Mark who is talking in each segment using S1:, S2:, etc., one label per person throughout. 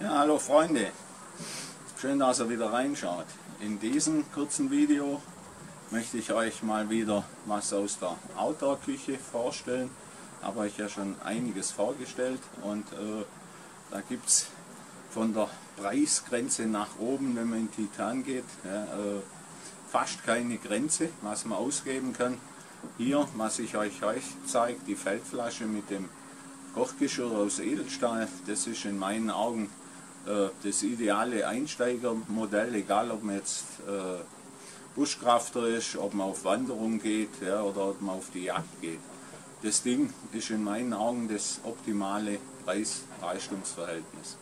S1: Ja, hallo Freunde, schön, dass ihr wieder reinschaut. In diesem kurzen Video möchte ich euch mal wieder was aus der Outdoor-Küche vorstellen. Habe euch ja schon einiges vorgestellt und da gibt es von der Preisgrenze nach oben, wenn man in Titan geht, fast keine Grenze, was man ausgeben kann. Hier, was ich euch zeige, die Feldflasche mit dem Kochgeschirr aus Edelstahl, das ist in meinen Augen das ideale Einsteigermodell, egal ob man jetzt Buschkrafter ist, ob man auf Wanderung geht, ja, oder ob man auf die Jagd geht. Das Ding ist in meinen Augen das optimale Preis-Leistungs-Verhältnis.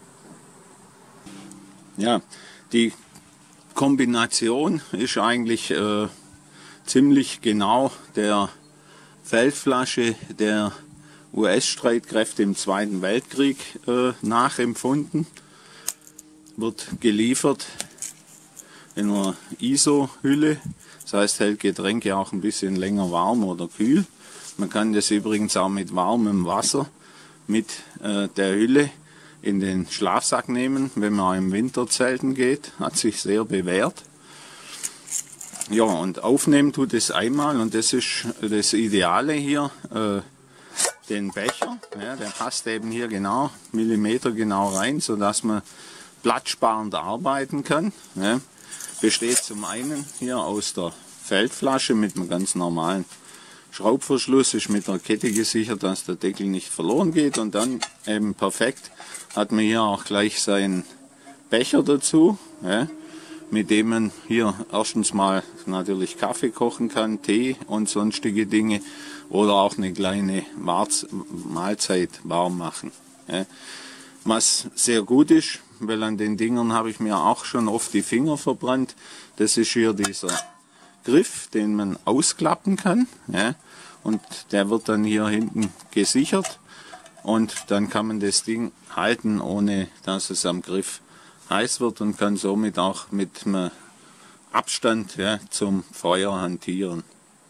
S1: Ja, die Kombination ist eigentlich ziemlich genau der Feldflasche der US-Streitkräfte im Zweiten Weltkrieg nachempfunden. Wird geliefert in einer ISO-Hülle, das heißt hält Getränke auch ein bisschen länger warm oder kühl. Man kann das übrigens auch mit warmem Wasser mit der Hülle in den Schlafsack nehmen, wenn man im Winter zelten geht, hat sich sehr bewährt. Ja, und aufnehmen tut es einmal, und das ist das Ideale hier, den Becher, ja, der passt eben hier genau, Millimeter genau rein, sodass man platzsparend arbeiten kann. Ja. Besteht zum einen hier aus der Feldflasche mit einem ganz normalen Schraubverschluss, ist mit der Kette gesichert, dass der Deckel nicht verloren geht, und dann eben perfekt hat man hier auch gleich seinen Becher dazu, ja, mit dem man hier erstens mal natürlich Kaffee kochen kann, Tee und sonstige Dinge, oder auch eine kleine Mahlzeit warm machen. Ja. Was sehr gut ist, weil an den Dingern habe ich mir auch schon oft die Finger verbrannt. Das ist hier dieser Griff, den man ausklappen kann. Ja, und der wird dann hier hinten gesichert. Und dann kann man das Ding halten, ohne dass es am Griff heiß wird, und kann somit auch mit einem Abstand, ja, zum Feuer hantieren.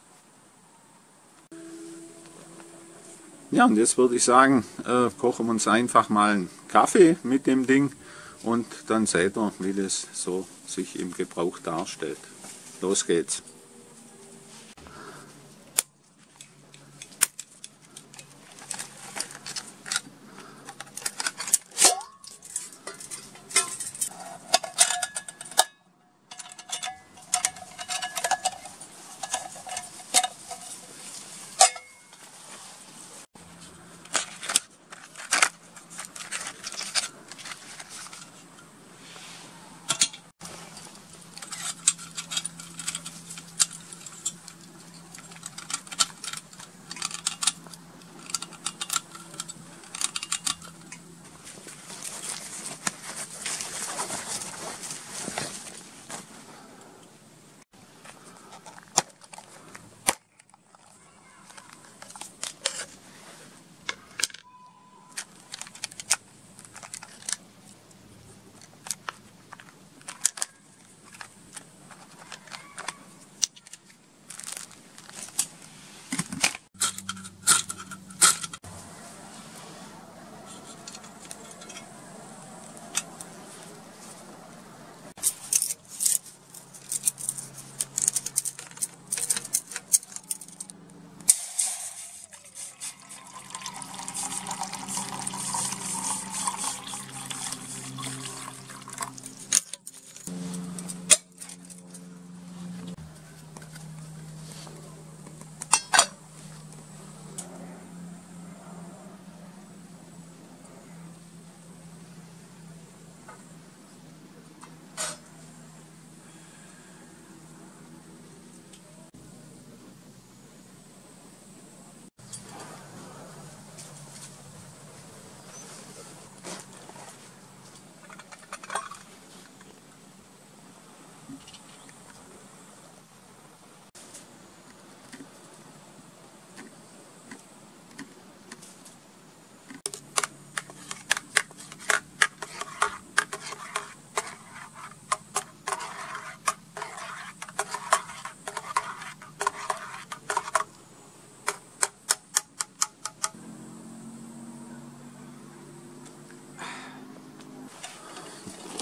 S1: Ja, und jetzt würde ich sagen, kochen wir uns einfach mal einen Kaffee mit dem Ding, und dann seht ihr, wie das so sich im Gebrauch darstellt. Los geht's!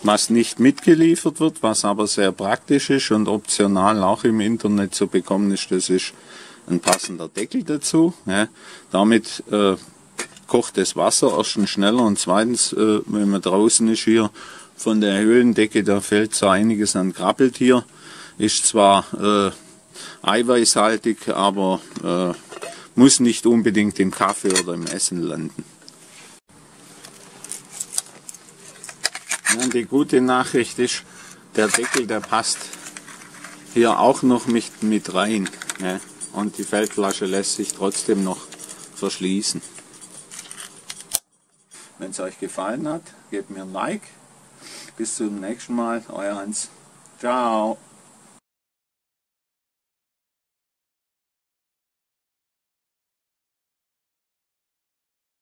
S1: Was nicht mitgeliefert wird, was aber sehr praktisch ist und optional auch im Internet zu bekommen ist, das ist ein passender Deckel dazu. Ja. Damit kocht das Wasser erstens schneller und zweitens, wenn man draußen ist hier von der Höhlendecke, da fällt so einiges an Krabbeltier. Ist zwar eiweißhaltig, aber muss nicht unbedingt im Kaffee oder im Essen landen. Ja, und die gute Nachricht ist, der Deckel, der passt hier auch noch mit rein. Ja, und die Feldflasche lässt sich trotzdem noch verschließen. Wenn es euch gefallen hat, gebt mir ein Like. Bis zum nächsten Mal, euer Hans. Ciao.